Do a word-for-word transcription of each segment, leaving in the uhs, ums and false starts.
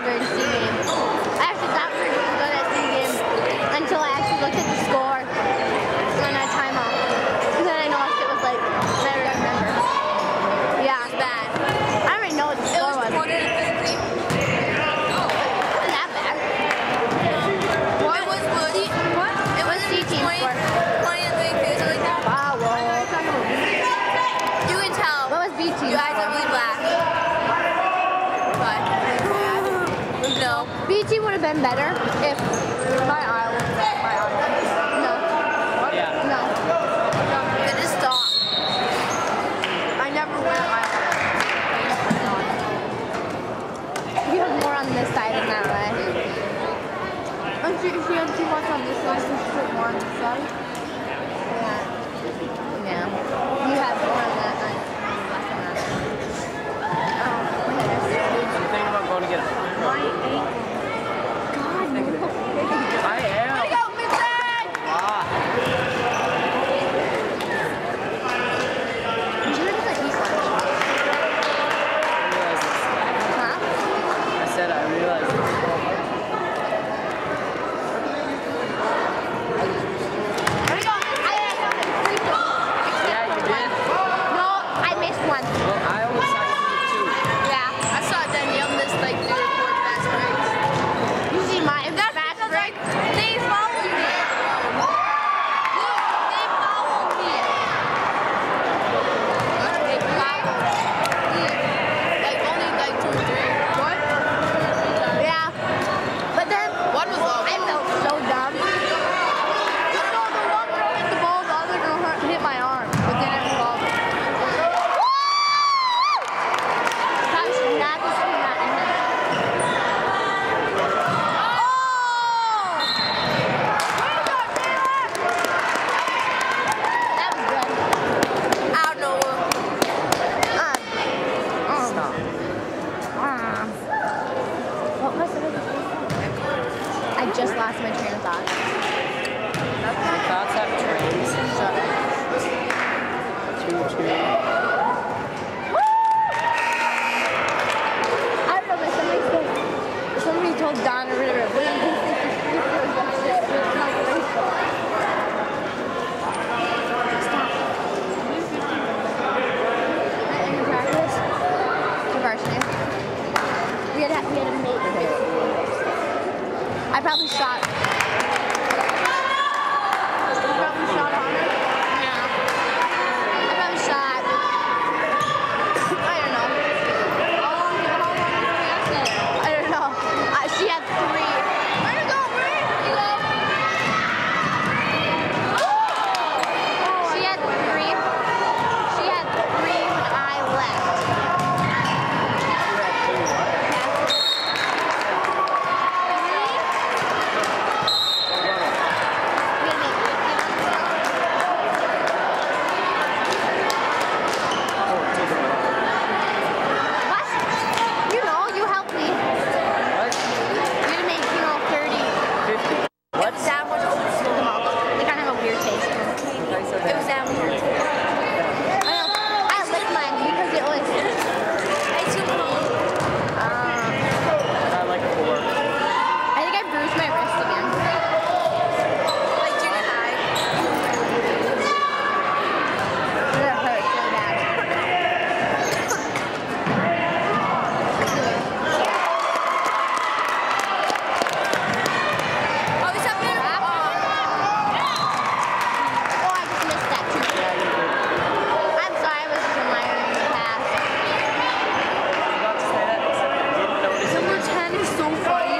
good in C game. I actually thought we were good at C game until I actually looked at the score on that timeout. And then I noticed it was like, I don't remember. Yeah, it was bad. I don't even know what the score was. It was twenty to fifty. Wasn't that bad. What? It was what? What? It was C team score. twenty to fifty, something like that. Wow, well. You can tell. What was B team? You guys are really black. But, no. B team would have been better if my eye was my eye. No. Yeah. No. No. It just stopped. I never went eye. You have more on this side than that way. Oh, she, she has too much on this side, so she put more on this side? Yeah. Yeah. You have more on that side. Oh, okay. I'm thinking about going to get a My ankle. God, no. I am. Go, Vincent! Ah. Judah doesn't eat lunch. I realize this. Huh? I said I realized this. There you go. I had something free throw. Yeah, you did. No, I missed one. Well, I always saw you do it too. Yeah. I saw Danielle miss like three or four fast breaks. You see my fast break? They followed me. Look, they followed me. They followed me. Like only like two or three. What? Yeah. But then One was low. I felt so dumb. I don't know, the one girl hit the ball, the other girl hurt, hit my arm, but then it involved it. Probably should not be doing that in here. That was good. Out nowhere. Um, um, Stop. um, what was it? I just lost my train of thought. Your thoughts have trains. Shut up. Choo choo. I don't know, but somebody said, somebody told Don or whatever, we don't do fifty was that shit. It was like baseball. Stop. In practice, to varsity, we had, we had a mate with it. I probably shot. You probably shot on her? Yeah. I probably shot. I don't know. How long, how long did we have to? I don't know. Uh, she had three. Where to go, Bree? You go. She had three. She had three when I left. What? You know, you helped me. What? You had to make, you know, thirty. fifty. What? That one was they kind of have a weird taste. It was that weird. I know. I licked mine because it was. I took home. Um, I like four. I think I bruised my wrist again. Like junior high. It hurt so bad. Oh, is that better? Oh, I just missed that too. I'm sorry, I was just admiring the pass. I was about to say that, except I didn't notice it. Number ten is so funny.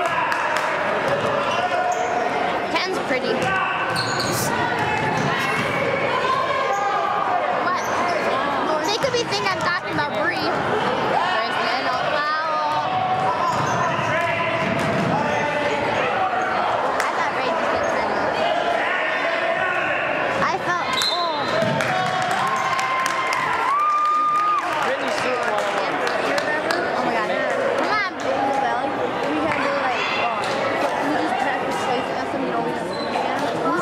ten's pretty. What? They could be thinking I'm talking about Bree. Personal foul. I thought Ray just hit timeout. I felt, oh. Brittany Stewart one on one. Oh my god. Come on, Bluebell. We had to like, oh, we just practice like that's something you always do.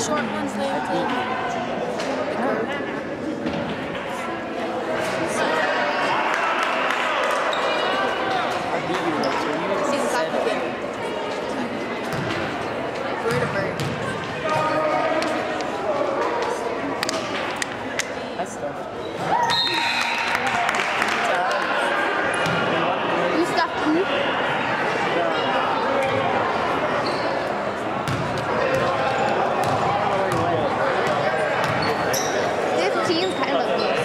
short ones there. He's got the game. Bird of bird. That's tough. You stuffed me? Fifteen's kind of close.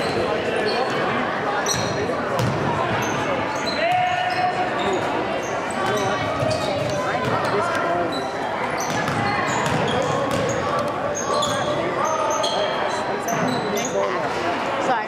Sorry.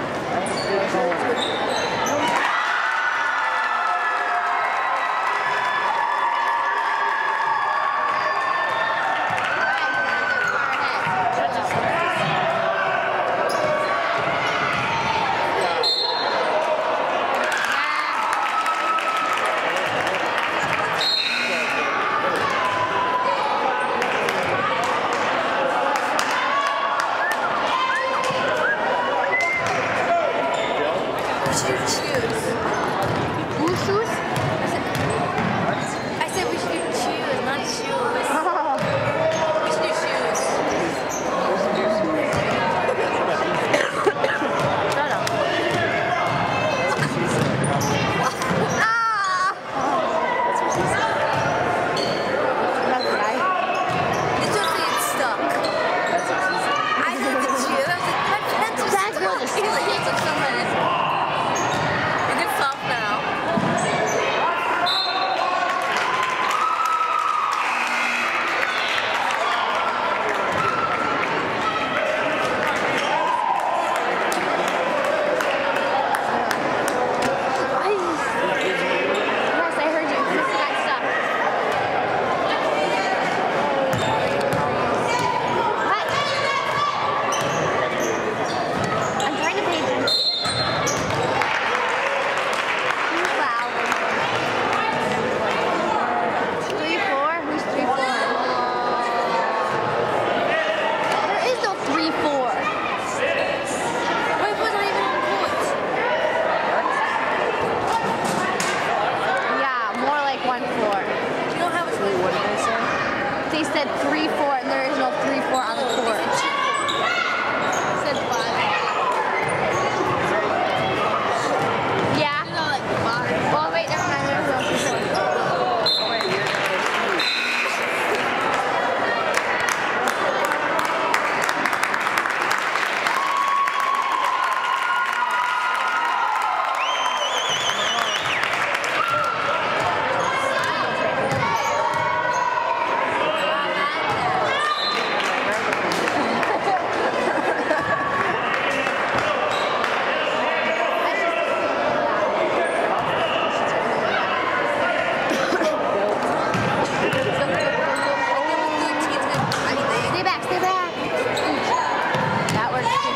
Shoot shoes. Blue shoes? I said we should do shoes, not shoes. Oh. We should do shoes. Shut up. Ah! That's right. It just it's stuck. I said the shoe. I was like, my pencil's That's stuck. what the He's like, it's like something. It gets soft now. Yes, I heard you. This got stuck. What? I'm trying to pay attention. Who's loud? Three, four? Who's three, four? There is no three, four. Wait, it wasn't even on points. Yeah, more like one, four. You don't have a Wait, what did they say? They said three, four, and there is no three, four on the court. It said five. Yeah? You know, like five. Oh, wait, never mind. There's no three, four. Oh, wait, you're Stay back, stay back. That works too.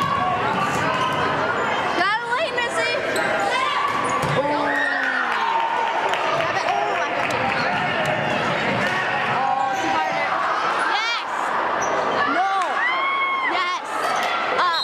Got it late, Missy. Oh. Grab it. Oh, I got it. Oh, too harder. Yes. No. Yes. Up.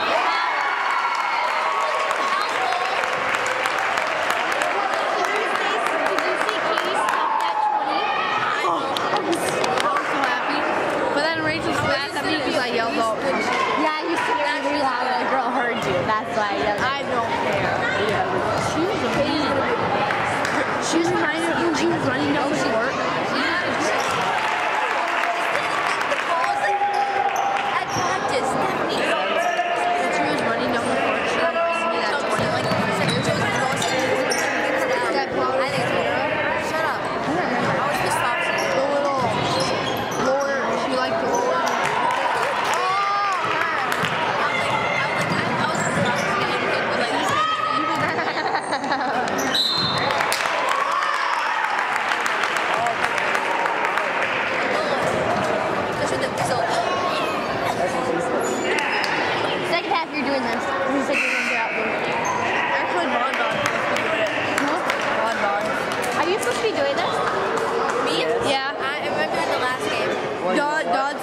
Did you see Katie stop that twenty? I was so happy. But then Rachel smacked at me because I yelled out. Yeah, you said it really loud and the girl heard you. That's why I yelled. I don't care. She was amazing. She was trying to, when she was running down the court. At practice, Stephanie. When she was running down the court, she reminded me that twenty, like, she was going to that ball. I think it's shut up. I was pissed off. The little lower, she liked the lower. Oh,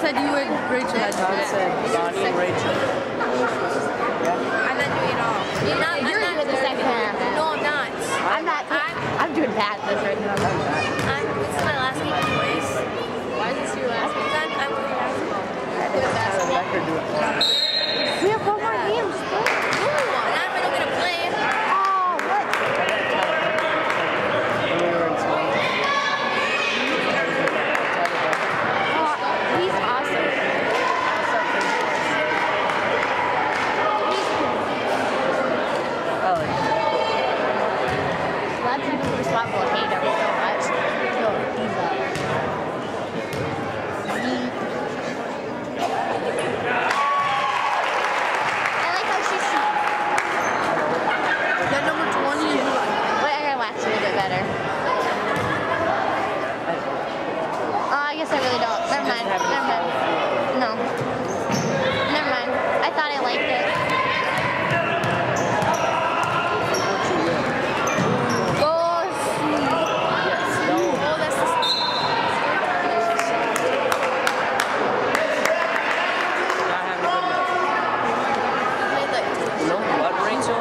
said you and Rachel had Tom said Bonnie and Rachel. I'm not doing it all. You're not. You're I'm not doing the second half. No, I'm not. I'm not. I'm. I'm doing bad at this right now. I'm. This is my last week anyways. Why is this your last Because I'm. I'm playing basketball. Becker do it. We have one more game. Just play. No, not if I don't get to play. Oh, what? When we were in school. Oh, he's awesome. He's cool. I like it. A lot of people who swap will hate him so much. So he's uh, he, I like how she shoots. That number twenty is what? Wait, I gotta watch it a little bit better. Oh, I guess I really don't. Never mind. Never mind. No. Never mind. I thought I liked it. Oh, Yes. No. Oh, that's the. Not having a good night. No? What, Rachel?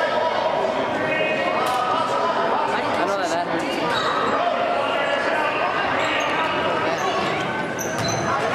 I know that that hurts.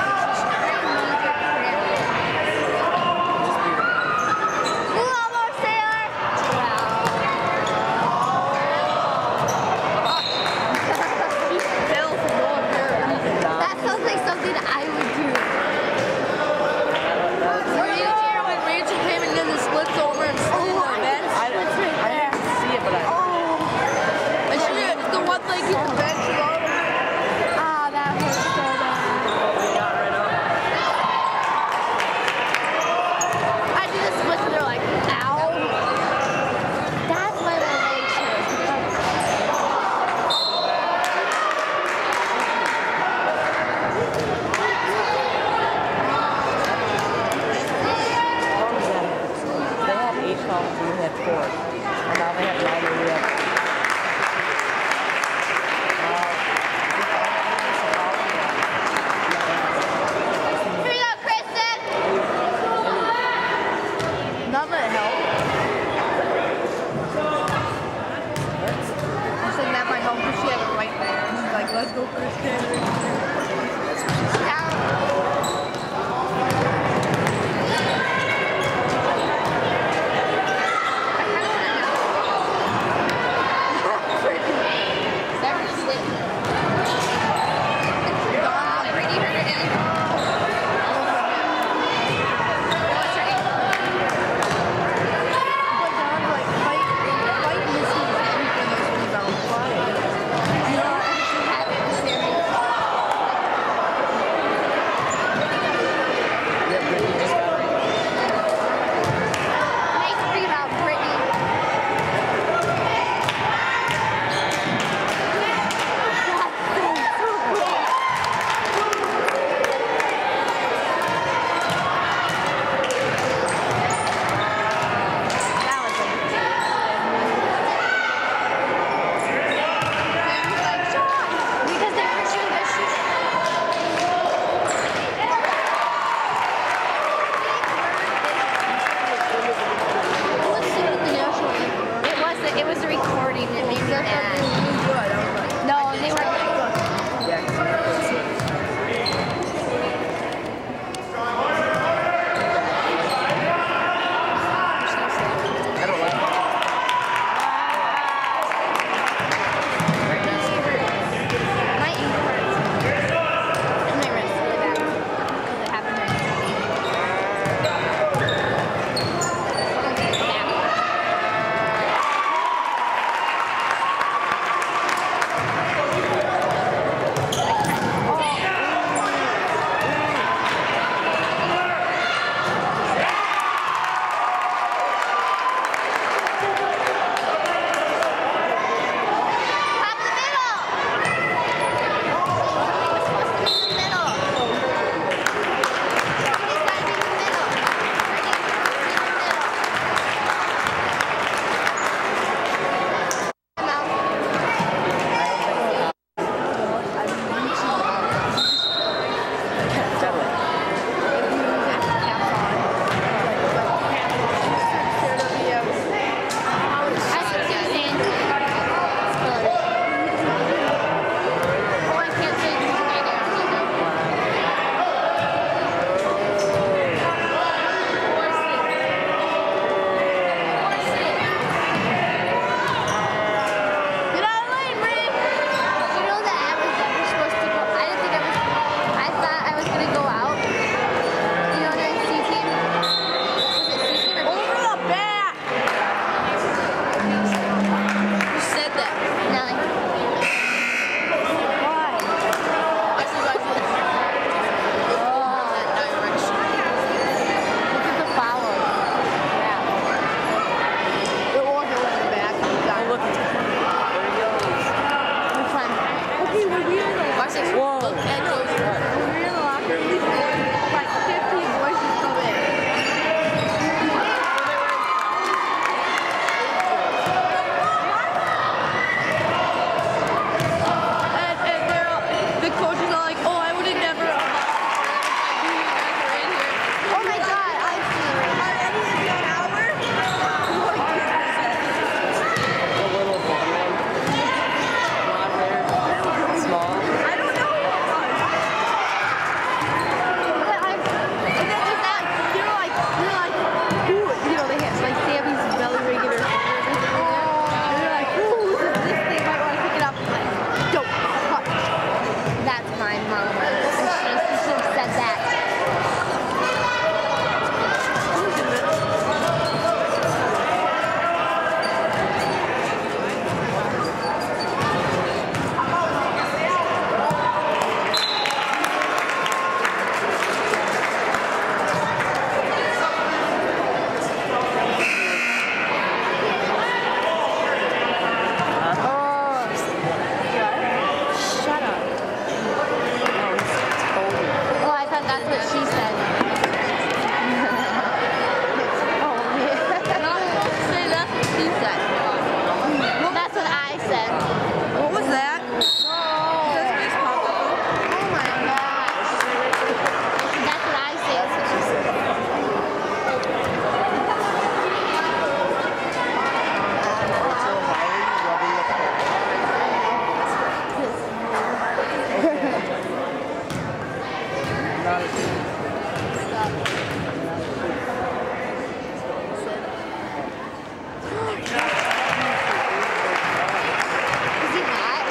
Is he hot?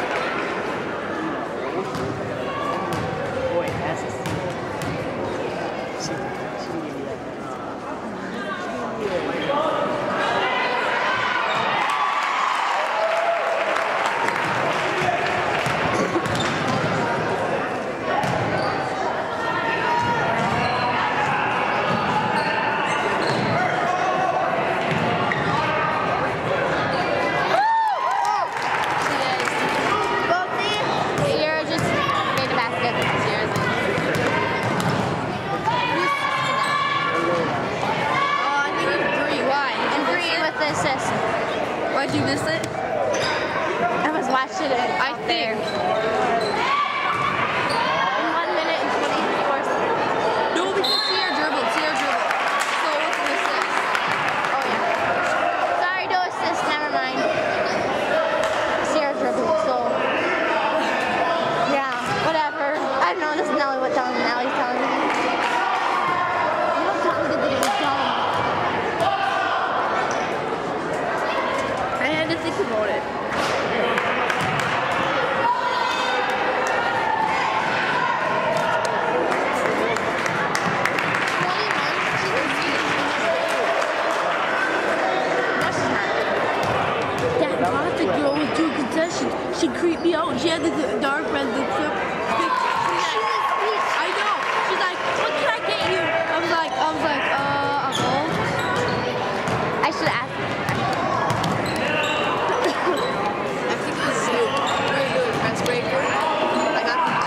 Boy, that's a... She, she, Sierra just made a basket. Oh, I think it was Bree. Why? And Bree with the assist. Why'd you miss it? I was watching it. I out think. there. In one minute and twenty-four seconds. No, because Sierra dribbled. Sierra dribbled. So what's an assist? Oh yeah. Sorry, no assist. Never mind. Sierra dribbled. So yeah, whatever. I don't know. This is Nelly. What Don Nelly's telling me. You don't tell me that it was dumb. I had to think about it. That Martha girl was doing concessions. She creeped me out. She had this dark red lipstick. I know. She's like, what can I get you? I was like, I was like, uh, a gold. I should ask. I think it was Snoop. We were doing press break. I got the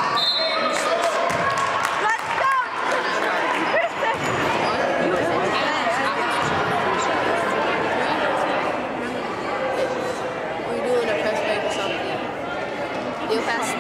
Let's go! We were doing a press break or something. You pass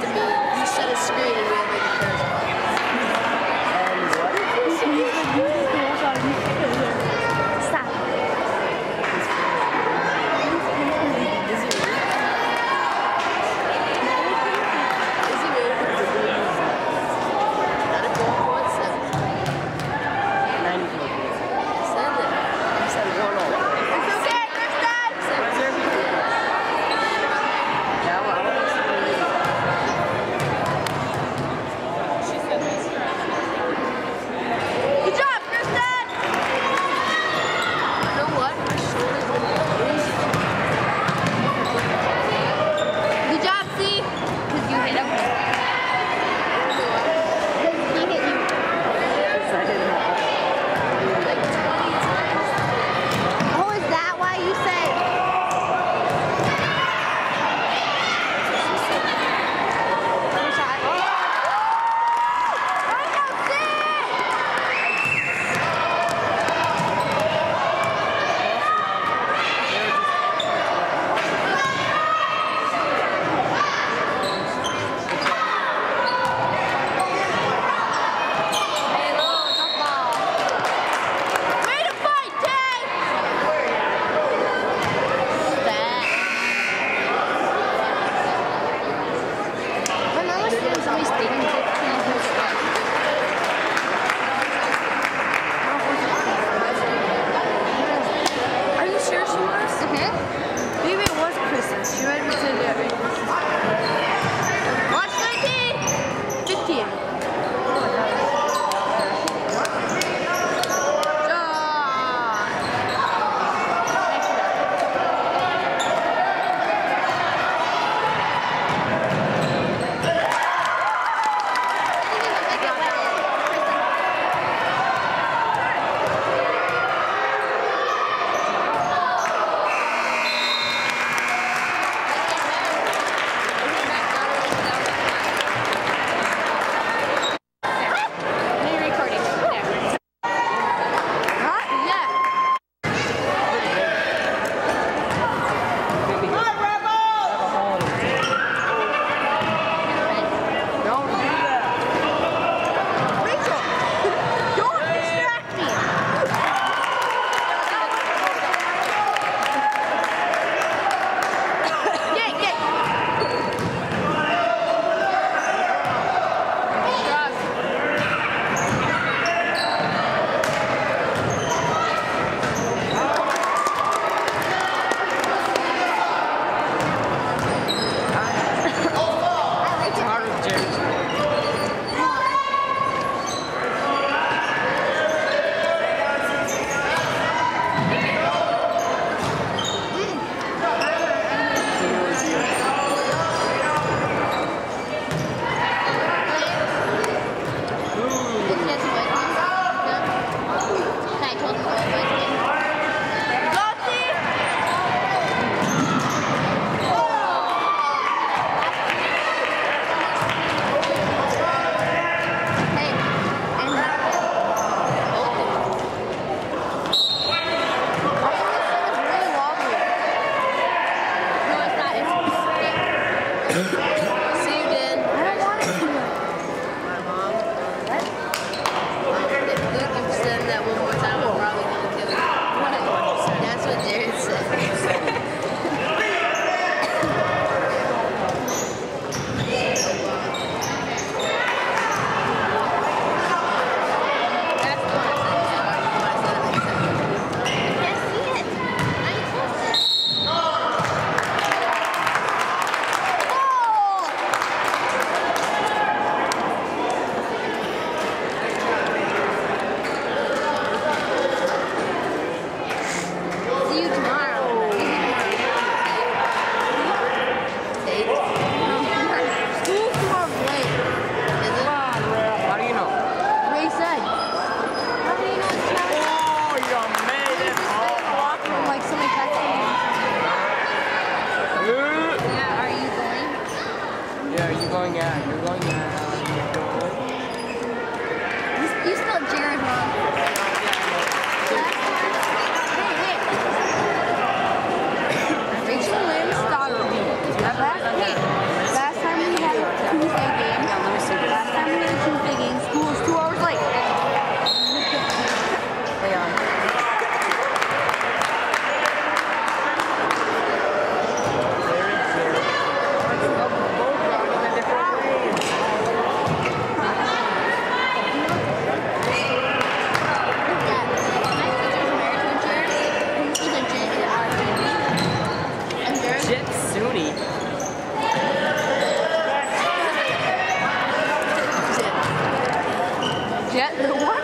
Yeah, the what?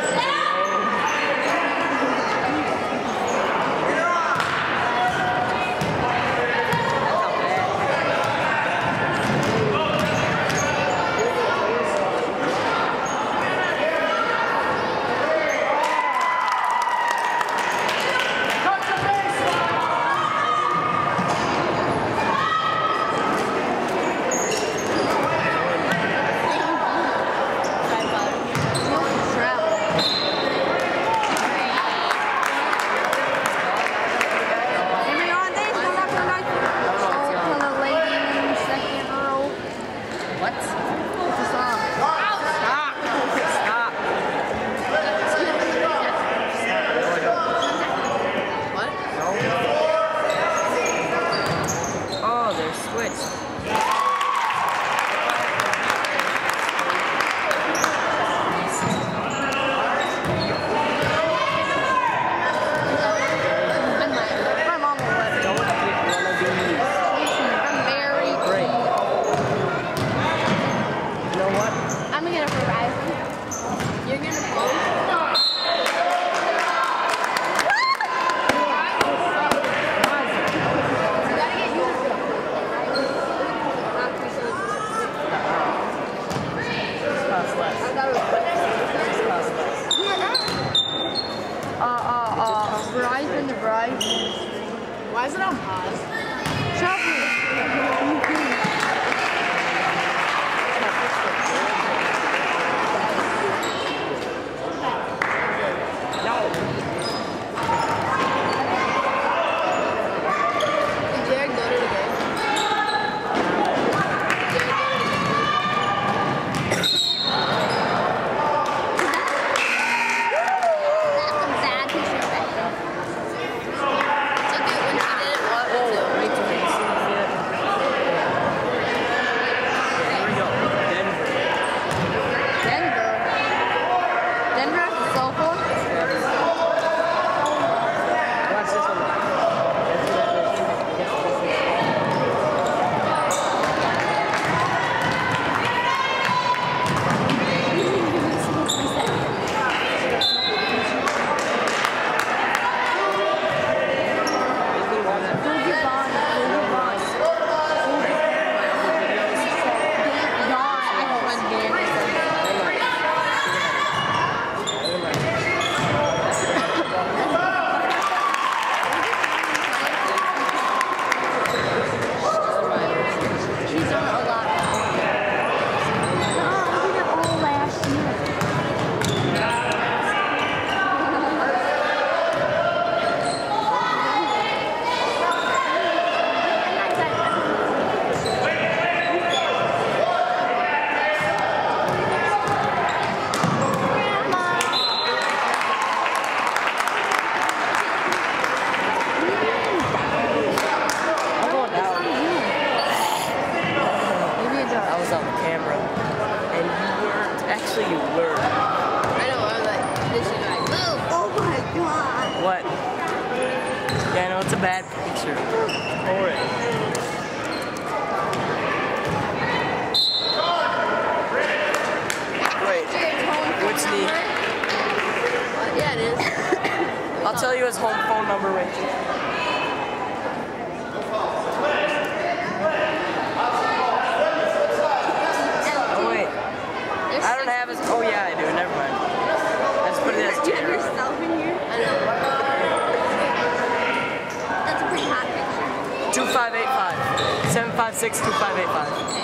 Why is it on pause? Bad picture. Horrid. Wait, which knee? Yeah, it is. I'll tell you his home phone number, Rachel. Oh wait, I don't have his. Oh yeah, I do. Never mind. Let's put it as Do you have yourself in here? I know. two five eight five. seven five six, two five eight five.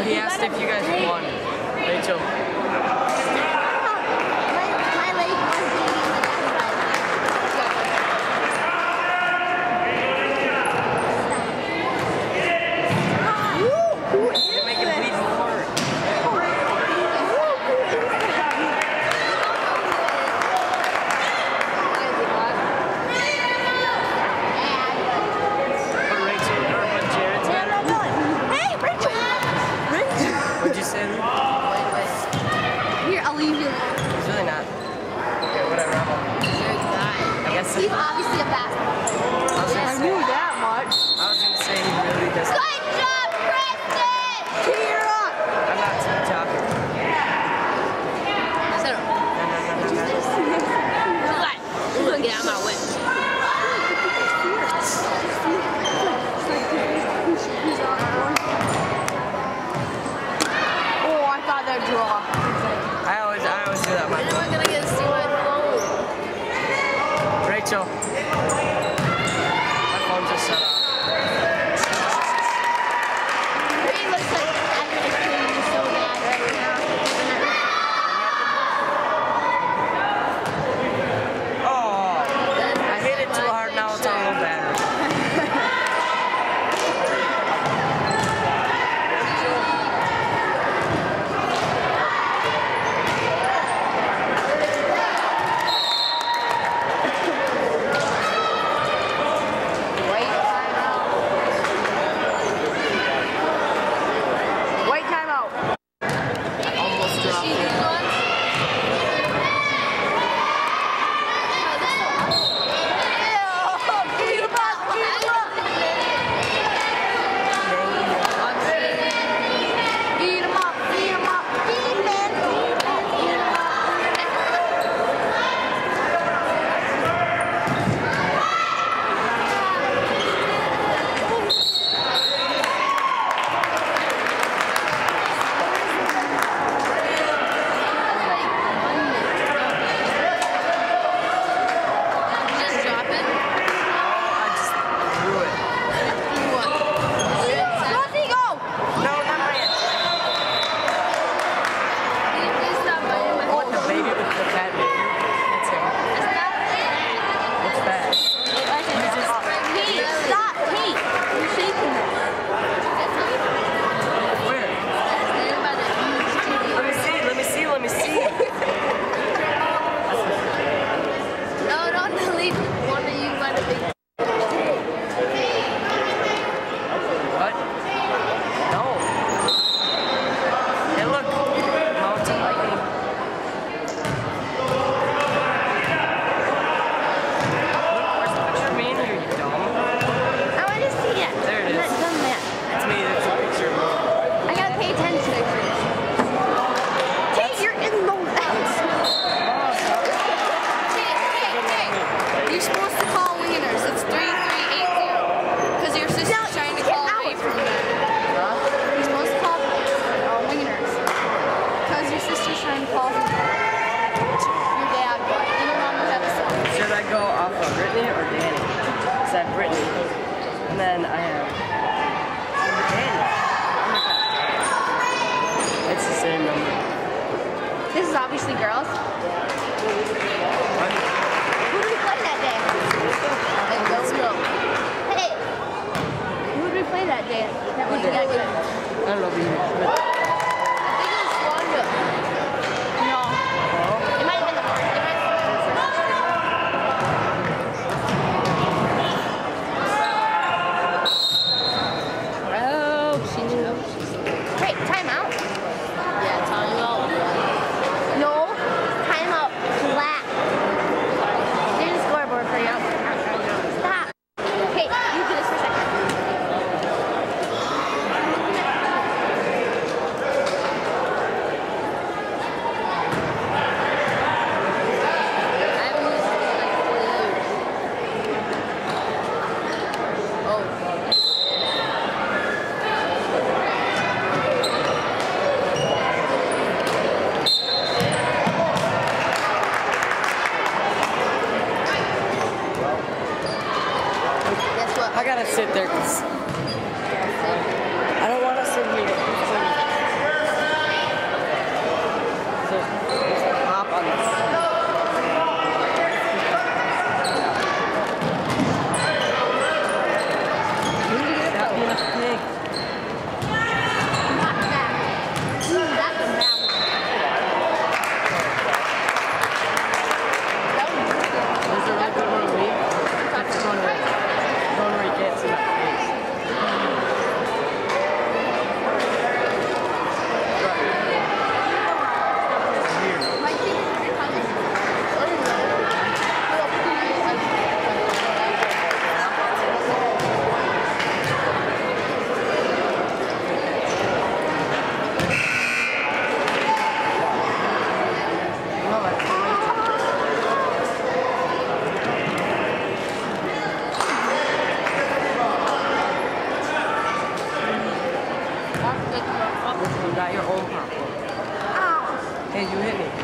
he asked if you guys won. Rachel. My, my leg was bleeding. You make it bleed more. But Rachel, or but Jared's better. Hey, Rachel! Rachel! What'd you say? Lee? Here, I'll leave you. It's really not. Okay, whatever. I guess He's obviously a basketball player. I was gonna say, that much. I was gonna say he really doesn't. Good job, Kristen! Cheer up! I'm not talking. Shut up. No, no, no, no, no. What? Look, get out of my way. Oh, I thought that'd draw. I always, I always do that. My When am I gonna get to see my phone? Rachel. My phone just shut off. He looks like after his cream is so bad right now. Oh, I hit it too hard. Now it's on low battery. Wait, timeout. Almost dropped it. Eat 'em up, eat 'em up, defense. Eat 'em up. Just drop it. I just threw it. What? Rosie, go! No, not my hand. Can you please stop biting my What, the baby with the bad baby? That's him. It's bad. Pete, stop, Pete. You're shaking it. Where? Let me see, let me see, let me see. No, don't delete one that you might have been. What? No. Hey, look. Mountain lightning. Look, where's the picture of me in here, you dumb? I want to see it. There it I'm not is. done yet. It's me, that's a picture of me. I gotta pay attention. Kate, you're in the house. Hey, hey, hey. You're supposed to call Wieners. It's three three eight zero. Because your sister's trying to get call away out. from that. You're supposed to call uh, Wieners. Because your sister's trying to call from your dad, but in the wrong episode. Should I go off of Brittany or Danny? Because I have Brittany. And then I have Danny. It's the same number. This is obviously girls. What? Who did we play that day? I don't know. Hey, who did we play that day? That was did? yeah, good. I don't know if you but I think it was Wanda. No, it might have been the first. It might have been the Oh, she knows. first. Wait, time out. Yeah, time out. No, time out. Flat. There's a scoreboard for you. Stop. Hey, you do this for a second. You got your own popcorn. Hey, you hit me.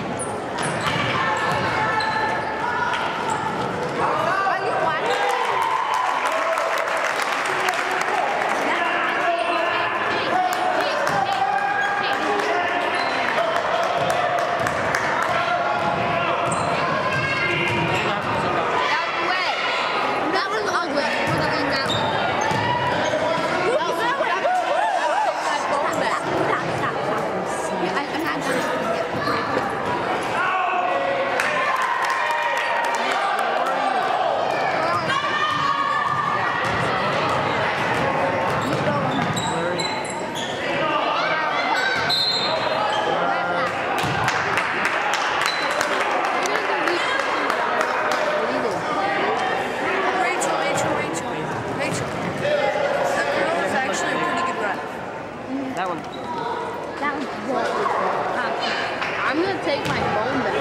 That one. That was good. I'm gonna take my phone back.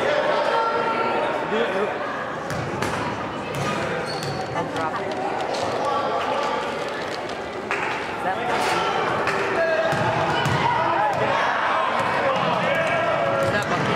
I'll drop it. Is that Is that bucket?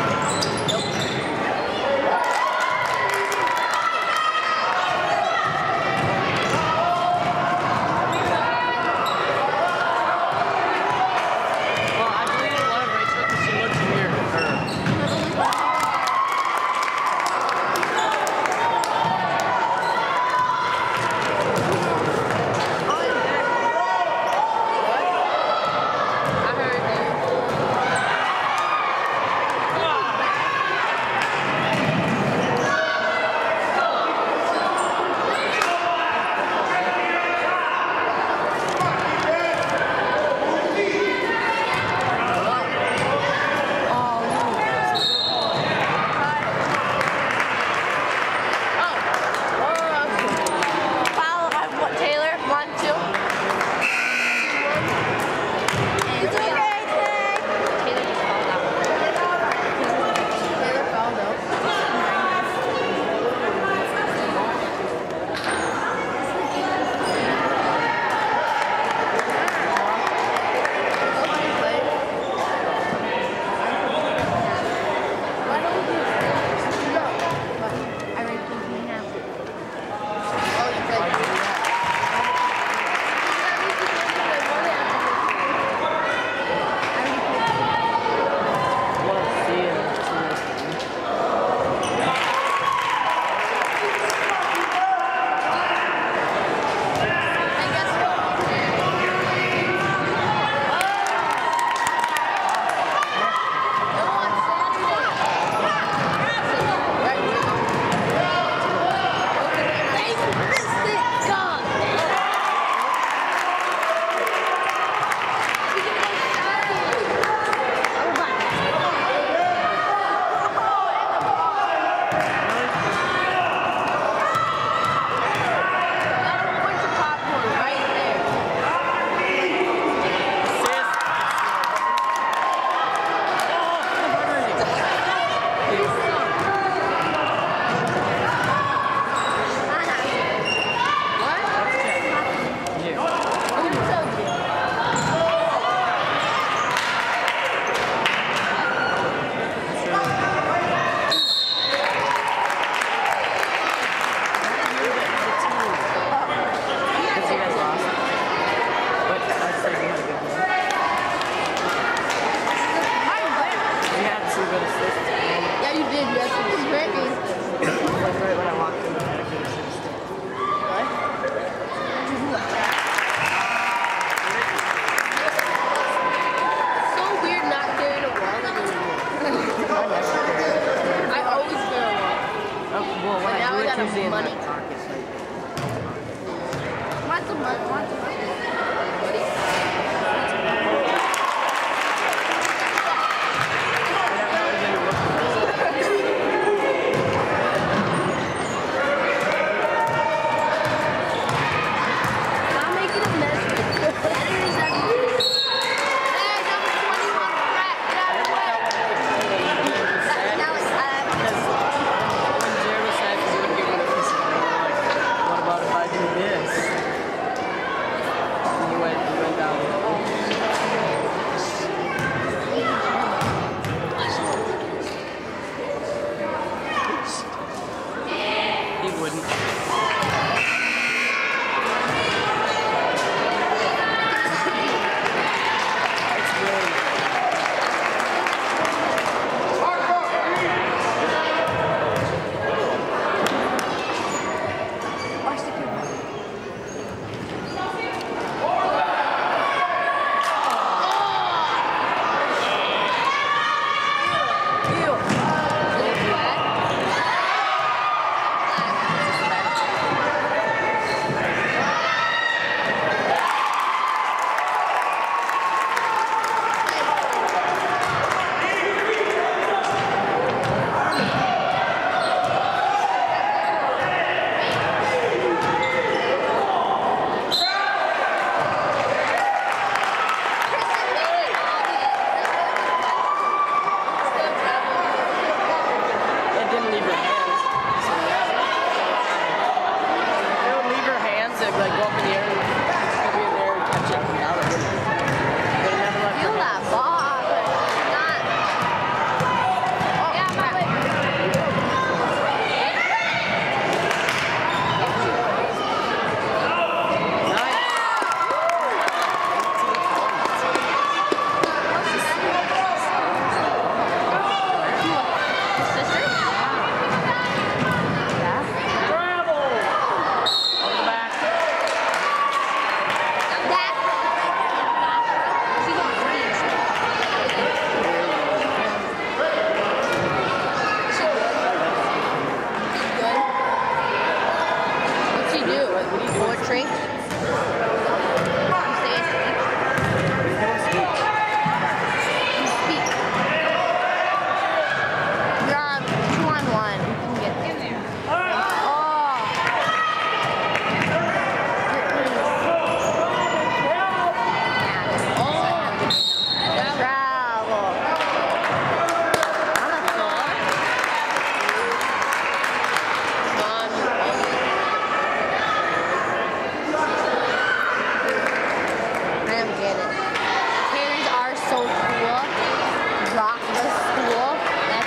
get it. Karens are so cool. Rock the school. That's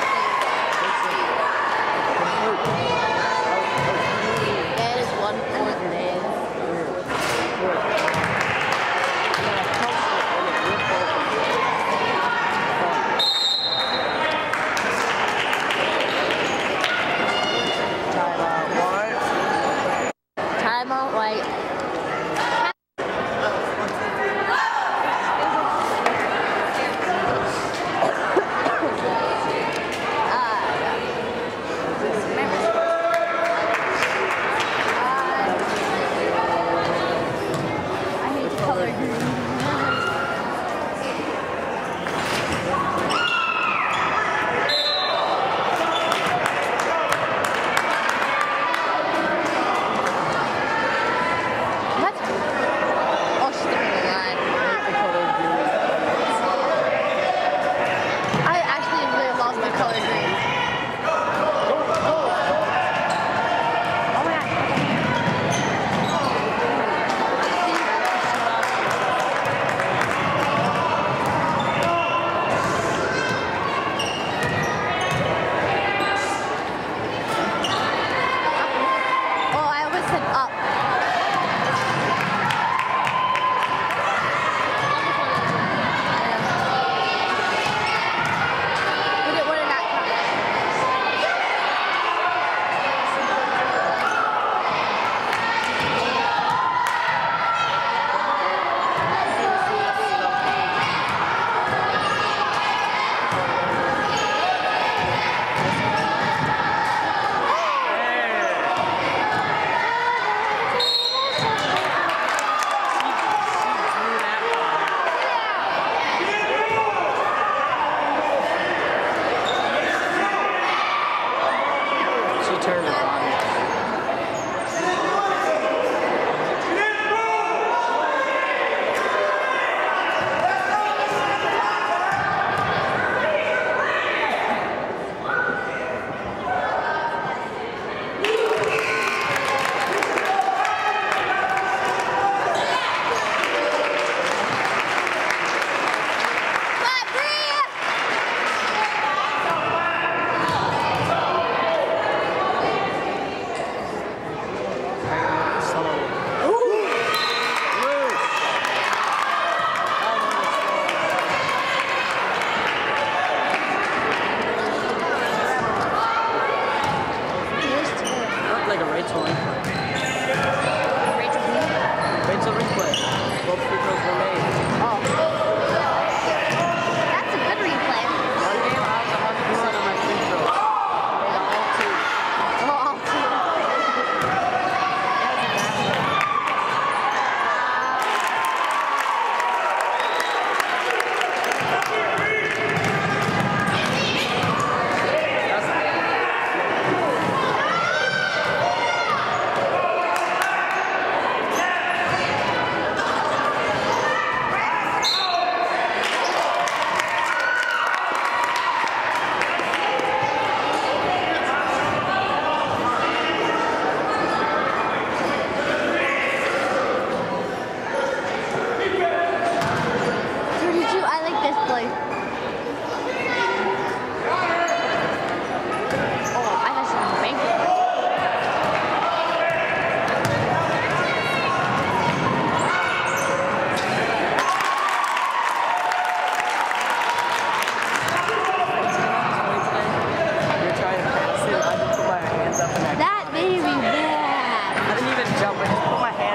it. That is one fourth man. Timeout, right?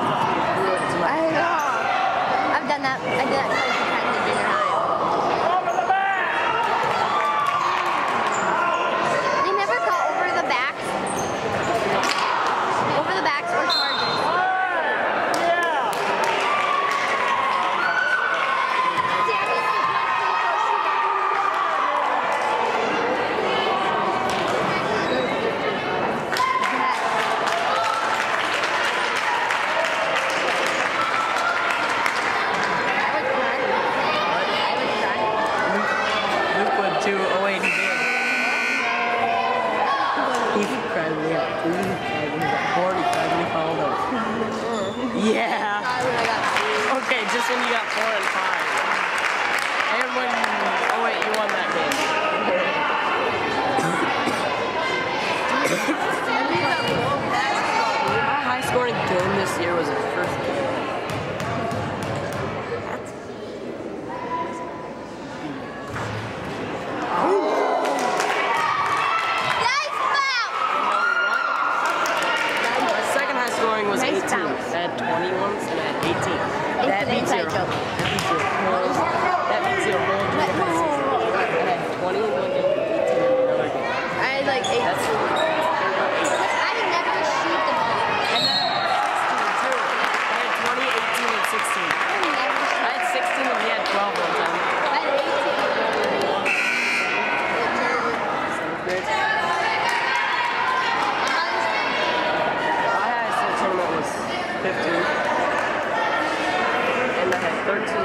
done that. I did that twice in junior high. got four and five. And when, oh wait, you won that game. My high scoring game this year was a first game. Was eighteen. I had twenty once and I had eighteen. That beats your joke. That beats your whole That beats your whole dream. I had twenty in one game, eighteen in another game. I had like eight. That's I can never shoot the ball. And then I had sixteen too. I had twenty, eighteen, and sixteen. I had sixteen and he had twelve one time. I had eighteen. Seventh grade. fifteen. And I had thirteen.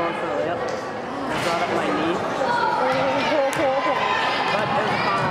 going for the layup. I brought up my knee. But it was a foul.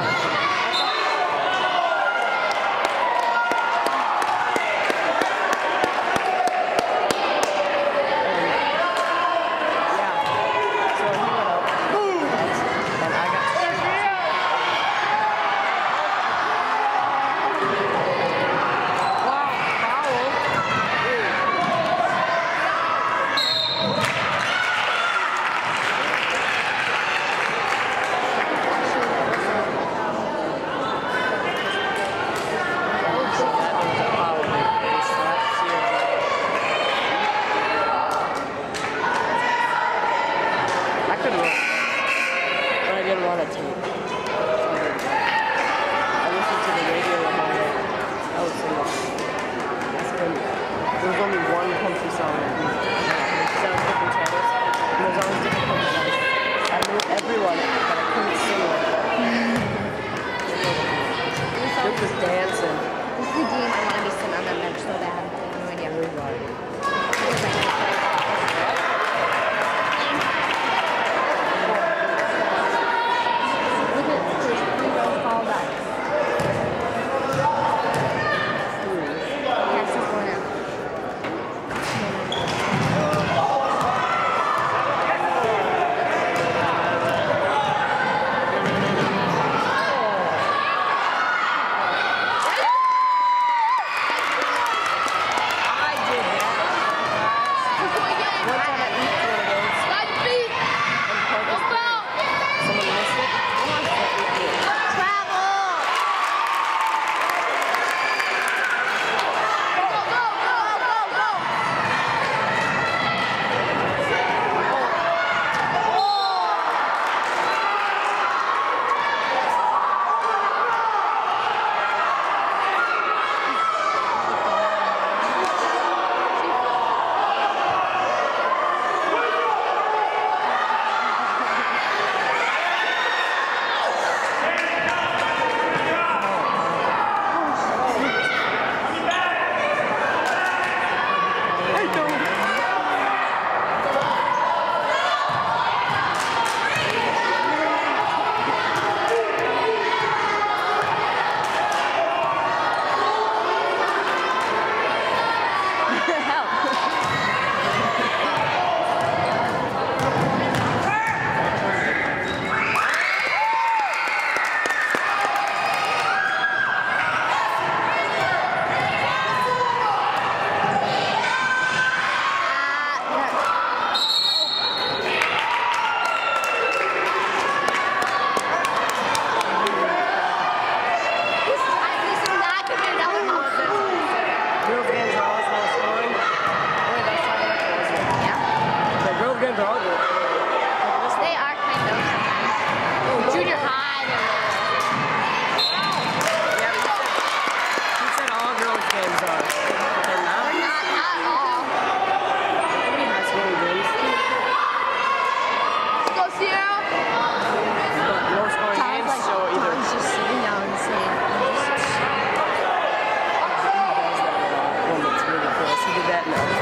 that now.